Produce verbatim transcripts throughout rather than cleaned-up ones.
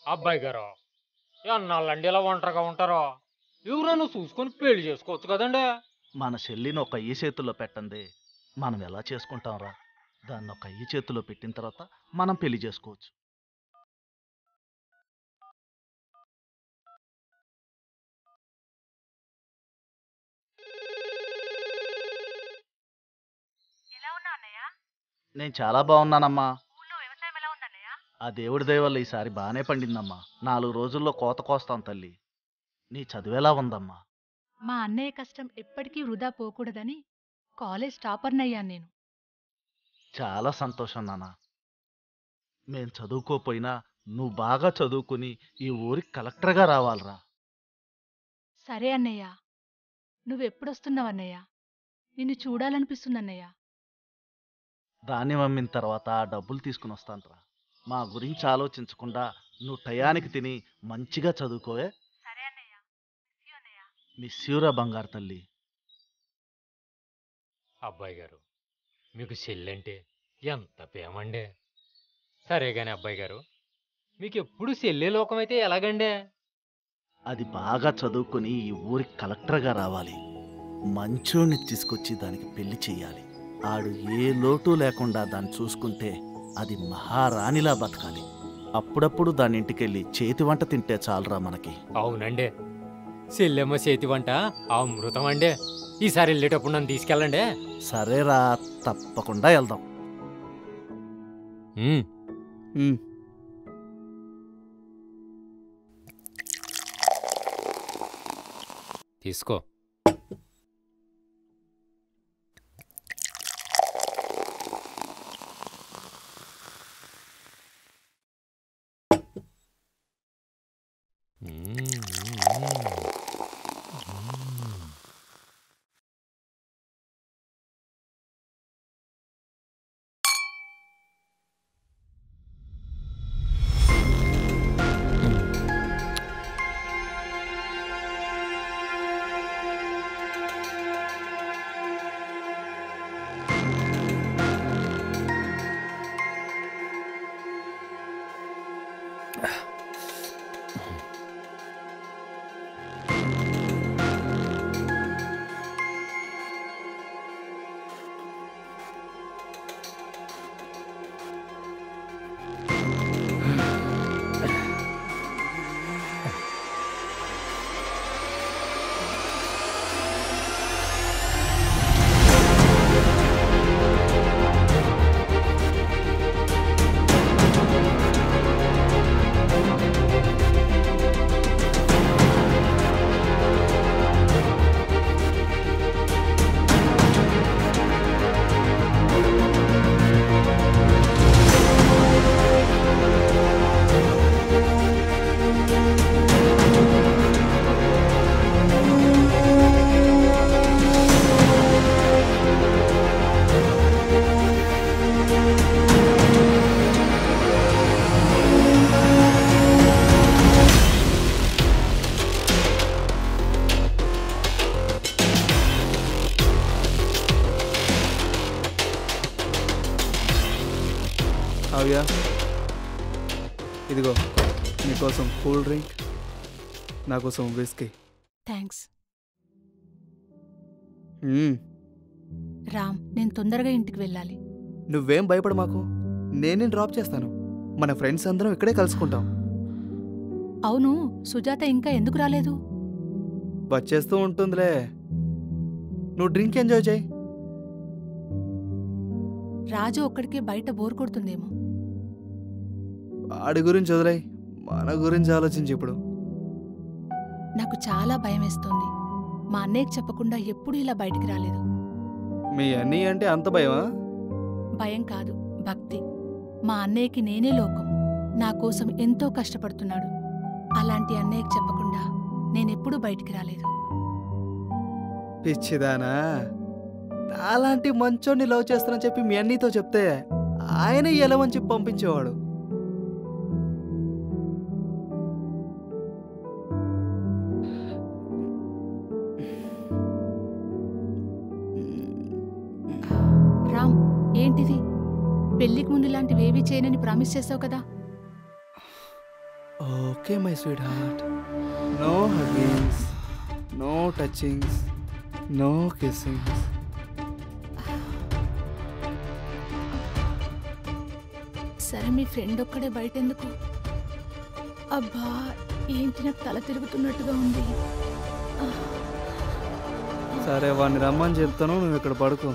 అబ్బాయి గారు ఎన్నాళ్ళండి ఇలా ఒంటరిగా ఉంటారో? ఎవరన్నా చూసుకొని పెళ్లి చేసుకోవచ్చు కదండి. మన చెల్లిని ఒక అయ్యి చేతుల్లో పెట్టండి మనం ఎలా చేసుకుంటాంరా? దాన్ని ఒక అయ్యి చేతుల్లో పెట్టిన తర్వాత మనం పెళ్లి చేసుకోవచ్చు. ఎలా ఉన్నా అన్నయ్య? నేను చాలా బాగున్నానమ్మా. ఊళ్ళో వ్యవసాయం ఎలా ఉందన్నయ్య? ఆ దేవుడి దయ వల్ల ఈసారి బాగానే పండిందమ్మా. నాలుగు రోజుల్లో కోత కోస్తాం తల్లి. నీ చదువెలా ఉందమ్మా? మా అన్నయ్య కష్టం ఎప్పటికీ వృధా పోకూడదని కాలేజ్ టాపర్నయ్యాను నేను. చాలా సంతోషం నాన్న. మేం చదువుకోపోయినా నువ్వు బాగా చదువుకుని ఈ ఊరికి కలెక్టర్గా రావాలిరా. సరే అన్నయ్య, నువ్వెప్పుడొస్తున్నావన్నయ్య? నిన్ను చూడాలనిపిస్తుందన్నయ్య. ధాన్యం అమ్మిన తర్వాత ఆ డబ్బులు తీసుకుని వస్తానురా. మా గురించి ఆలోచించకుండా నువ్వు టయానికి తిని మంచిగా చదువుకోవే. సరే అన్నయ్య. మిస్ యూ అన్నయ్య. మిస్ యూరా బంగారు తల్లి. అబ్బాయి గారు మీకు చెల్లంటే ఎంత ప్రేమండి. సరే గాని అబ్బాయి గారు, మీకు ఎప్పుడు చెల్లే లోకమైతే ఎలాగండి? అది బాగా చదువుకుని ఈ ఊరికి కలెక్టర్గా రావాలి. మంచోడిని తీసుకొచ్చి దానికి పెళ్లి చెయ్యాలి. ఆడు ఏ లోటు లేకుండా దాన్ని చూసుకుంటే అది మహారాణిలా బతకాలి. అప్పుడప్పుడు దాని ఇంటికెళ్ళి చేతి వంట తింటే చాలరా మనకి. అవునండి, చెల్లెమ్మ చేతి వంట అమృతం అండి. ఈసారి వెళ్ళేటప్పుడు నన్ను తీసుకెళ్ళండి. సరేరా, తప్పకుండా వెళ్దాం. ఉమ్. ఉమ్, తీసుకో. మ్మ్, మ్మ్, మ్మ్. కావ్య, ఇదిగో నీకోసం కూల్ డ్రింక్, నా కోసం విస్కీ. థ్యాంక్స్ మ్మ్, రామ్. నేను తొందరగా ఇంటికి వెళ్ళాలి. నువ్వేం భయపడ మాకు, నేనే డ్రాప్ చేస్తాను. మన ఫ్రెండ్స్ అందరం ఇక్కడే కలుసుకుంటాం. అవును, సుజాత ఇంకా ఎందుకు రాలేదు? వచ్చేస్తూ ఉంటుందిలే. నువ్వు డ్రింక్ ఎంజాయ్ చేయి. రాజు ఒక్కడికే బయట బోర్ కొడుతుందేమో. వాడి గురించి వదిలేయ్, మన గురించి ఆలోచించి ఇప్పుడు. నాకు చాలా భయమేస్తోంది. మా అన్నయ్యకి చెప్పకుండా ఎప్పుడూ ఇలా బయటికి రాలేదు. మీ అన్నీ అంటే అంత భయమా? భయం కాదు, భక్తి. మా అన్నయ్యకి నేనే లోకం. నా కోసం ఎంతో కష్టపడుతున్నాడు. అలాంటి అన్నయ్యకి చెప్పకుండా నేనెప్పుడూ బయటికి రాలేదు. పిచ్చిదానా, అలాంటి మంచోడిని లవ్ చేస్తానని చెప్పి మీ అన్నీతో చెప్తే ఆయన ఎలవని చెప్పి పంపించేవాడు. రామ్, ఏంటిది? పెళ్లికి ముందు ఇలాంటివేవీ చేయనని ప్రామిస్ చేసావు కదా. Okay my sweetheart, no huggings, no touchings, no kissings. సరే మీ ఫ్రెండ్ ఒక్కడే బయట ఎందుకు? అబ్బా ఏంటి నాకు తల తిరుగుతున్నట్టుగా ఉంది. సరే వాడిని రమ్మని చెప్తాను, నువ్వు ఇక్కడ పడుకో.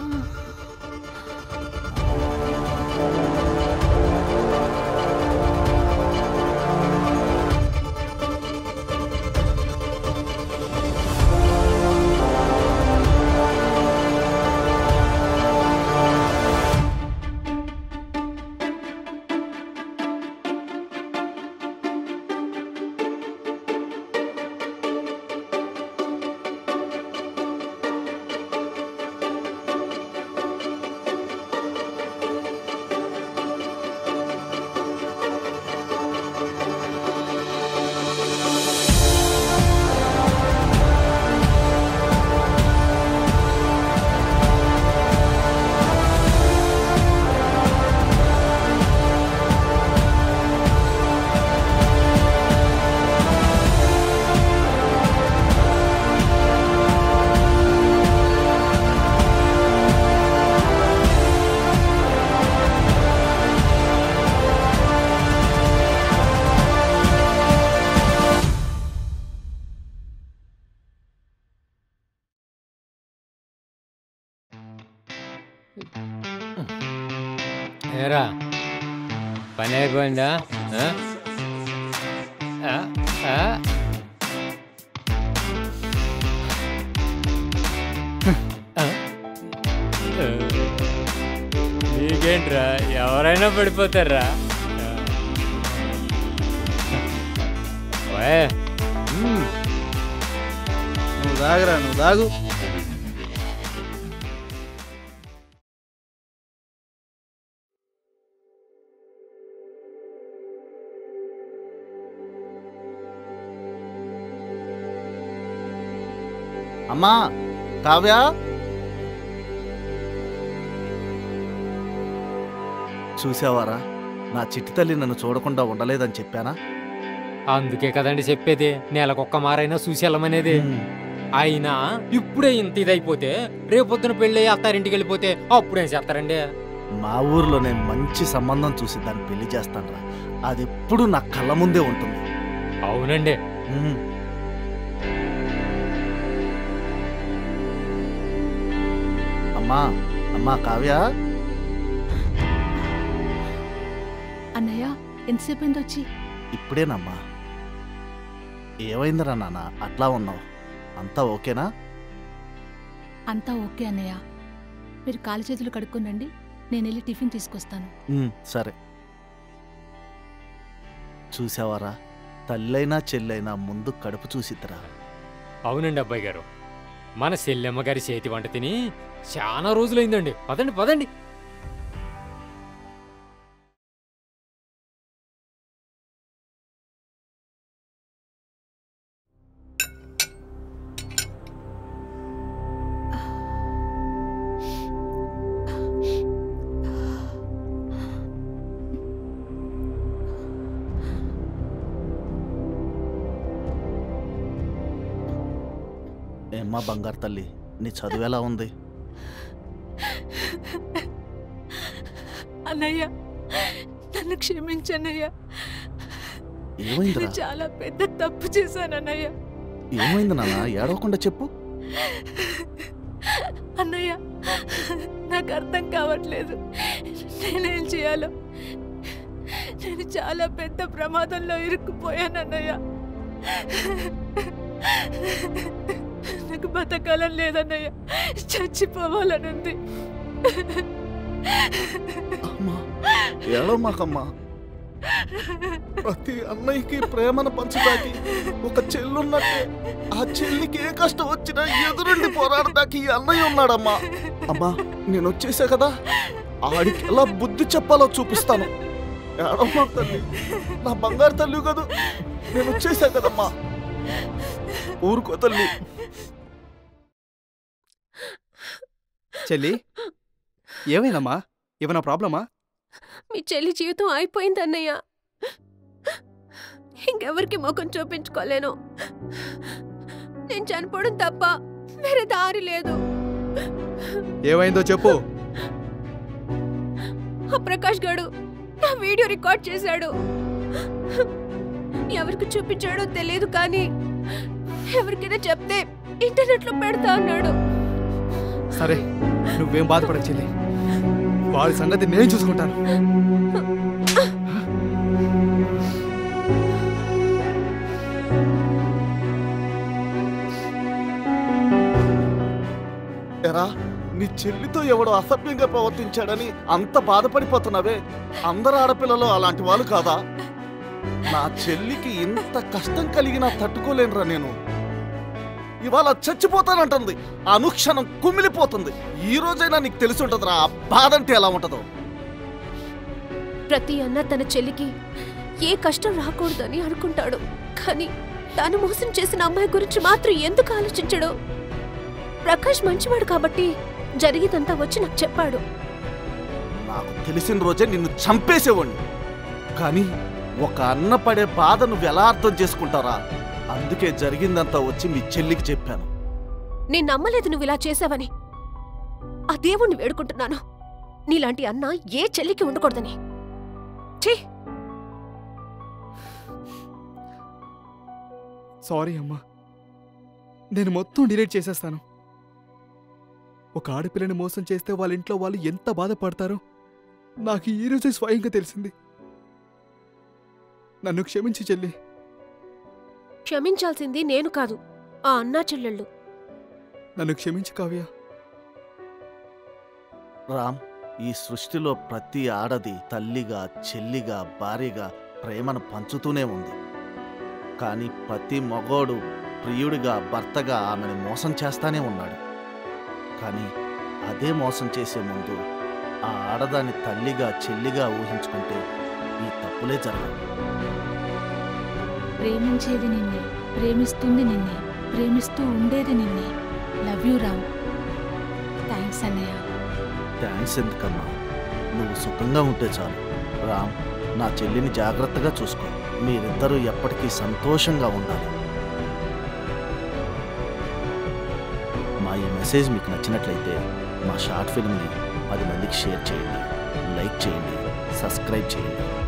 ఏరా పని అయిపోయిందా? ఆ? ఆ? ఆ? ఆ? నీకేంట్రా ఎవరైనా పడిపోతారా? ఓయ్, మ్మ్. నువ్వు దాగరా, నువ్వు దాగు. అమ్మా కావ్య, చూసావారా నా చిట్టి తల్లి నన్ను చూడకుండా ఉండలేదని చెప్పానా? అందుకే కదండి చెప్పేది, నెలకొక్క మారైనా చూసి వెళ్ళమనేది. అయినా ఇప్పుడే ఇంత ఇదైపోతే రేపొద్దున పెళ్ళి అత్తారింటికి వెళ్ళిపోతే అప్పుడేం చేస్తారండి? మా ఊర్లో నేను మంచి సంబంధం చూసి దాన్ని పెళ్లి చేస్తానురా. అది ఎప్పుడు నా కళ్ళ ముందే ఉంటుంది. అవునండి. ఉమ్. అమ్మా అమ్మా కావ్య, అన్నయ్య ఎంతసేపు అయింది వచ్చి? ఇప్పుడేనమ్మా. ఏమైందిరా నాన్న అట్లా ఉన్నావు? అంతా ఓకేనా? అంతా ఓకే అన్నయ్య. మీరు కాలు చేతులు కడుక్కోనండి, నేను వెళ్ళి టిఫిన్ తీసుకొస్తాను. ఉమ్, సరే. చూసావారా, తల్లైనా చెల్లైనా ముందు కడుపు చూసిద్దిరా. అవునండి అబ్బాయి గారు, మన చెల్లెమ్మ గారి చేతి వంట తిని చాలా రోజులైందండి. పదండి పదండి. ఏమ్మా బంగారు తల్లి, నీ చదువు ఎలా ఉంది? అన్నయ్య నన్ను క్షమించన్నయ్య. ఏమైందిరా? చాలా పెద్ద తప్పు చేశానన్నయ్య. ఏమైంది నాన్న? ఏడవకుండా చెప్పు. అన్నయ్య నాకు అర్థం కావట్లేదు, నేనేం చేయాలో. నేను చాలా పెద్ద ప్రమాదంలో ఇరుక్కుపోయానన్నయ్య. నాకు బతకాలని లేదన్నయ్య, చచ్చిపోవాలనుంది. అమ్మా ఏడవమాకమ్మా. ప్రతి అన్నయ్యకి ప్రేమను పంచడానికి ఒక చెల్లున్నట్టే ఆ చెల్లికి ఏ కష్టం వచ్చినా ఎదురుండి పోరాడడానికి ఈ అన్నయ్య ఉన్నాడమ్మా. అమ్మా నేను వచ్చేసా కదా, ఆడికి ఎలా బుద్ధి చెప్పాలో చూపిస్తాను. ఏడవమా తల్లి, నా బంగారు తల్లి కదా, నేను వచ్చేసా కదమ్మా. ఊరుకో తల్లి. చెల్లి ఏమైందమ్మా? ఏమైనా ప్రాబ్లమా? మీ చెల్లి జీవితం అయిపోయింది అన్నయ్య. ఇంకెవరికి ముఖం చూపించుకోలేను. నేను చనిపోవడం తప్ప వేరే దారి లేదు. ఏమైందో చెప్పు. ఆ ప్రకాష్ గాడు నా వీడియో రికార్డ్ చేశాడు. ఎవరికి చూపించాడో తెలియదు, కానీ ఎవరికైనా చెప్తే ఇంటర్నెట్ లో పెడతా అన్నాడు. సరే, నువ్వేం బాధపడకు చెల్లి, వాడి సంగతి నేను చూసుకుంటాను. ఎరా, నీ చెల్లితో ఎవడో అసభ్యంగా ప్రవర్తించాడని అంత బాధపడిపోతున్నావే? అందరు ఆడపిల్లలు అలాంటి వాళ్ళు కాదా? నా చెల్లికి ఇంత కష్టం కలిగినా తట్టుకోలేనురా నేను. ఇవాళ చచ్చిపోతానంటుంది, అనుక్షణం కుమిలిపోతుంది. ఈ రోజైనా నీకు తెలిసి ఉంటుందిరా ఆ బాధ అంటే ఎలా ఉంటుందో. ప్రతి అన్న తన చెల్లికి ఏ కష్టం రాకూడదని అనుకుంటాడు, కానీ తాను మోసం చేసిన అమ్మాయి గురించి మాత్రం ఎందుకు ఆలోచించడు? ప్రకాష్ మంచివాడు కాబట్టి జరిగినంతా వచ్చి నాకు చెప్పాడు. నాకు తెలిసిన రోజే నిన్ను చంపేసేవాడిని, కానీ ఒక అన్న పడే బాధ నువ్వు ఎలా అర్థం చేసుకుంటారా? అందుకే జరిగిందంతా వచ్చి మీ చెల్లికి చెప్పాను. నేను నమ్మలేదు నువ్వు ఇలా చేసావని. ఆ దేవుణ్ణి వేడుకుంటున్నాను, నీలాంటి అన్న ఏ చెల్లికి ఉండకూడదని. ఛీ! సారీ అమ్మా, నేను మొత్తం డిలీట్ చేసేస్తాను. ఒక ఆడపిల్లని మోసం చేస్తే వాళ్ళ ఇంట్లో వాళ్ళు ఎంత బాధపడతారో నాకు ఈరోజే స్వయంగా తెలిసింది. నన్ను క్షమించి చెల్లి. క్షమించాల్సింది నేను కాదు, ఆ అన్నా చెల్లెళ్ళు. నన్ను క్షమించి కావ్య. రామ్, ఈ సృష్టిలో ప్రతి ఆడది తల్లిగా, చెల్లిగా, భార్యగా ప్రేమను పంచుతూనే ఉంది. కానీ ప్రతి మగోడు ప్రియుడిగా, భర్తగా ఆమెను మోసం చేస్తానే ఉన్నాడు. కానీ అదే మోసం చేసే ముందు ఆ ఆడదాన్ని తల్లిగా, చెల్లిగా ఊహించుకుంటే ఈ తప్పులే జరగవు. ప్రేమించేది నిన్నే, ప్రేమిస్తుంది నిన్నే, ప్రేమిస్తూ ఉండేది నిన్నే. Love you Ram. థ్యాంక్స్ అన్నయ్య. థ్యాంక్స్ ఎందుకమ్మా, నువ్వు సుఖంగా ఉంటే చాలు. రామ్, నా చెల్లిని జాగ్రత్తగా చూసుకో. మీరిద్దరూ ఎప్పటికీ సంతోషంగా ఉండాలి. మా ఈ మెసేజ్ మీకు నచ్చినట్లయితే మా షార్ట్ ఫిల్మ్ని పది మందికి షేర్ చేయండి, లైక్ చేయండి, సబ్స్క్రైబ్ చేయండి.